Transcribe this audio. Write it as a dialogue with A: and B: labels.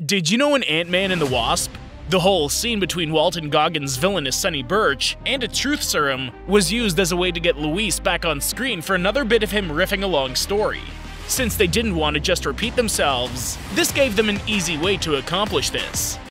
A: Did you know in Ant-Man and the Wasp, the whole scene between Walton Goggins' villainous Sonny Burch and a truth serum was used as a way to get Luis back on screen for another bit of him riffing a long story? Since they didn't want to just repeat themselves, this gave them an easy way to accomplish this.